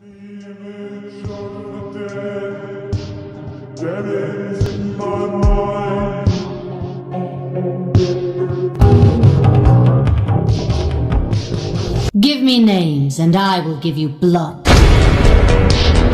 Image of the dead, dead ends in my mind. Give me names and I will give you blood.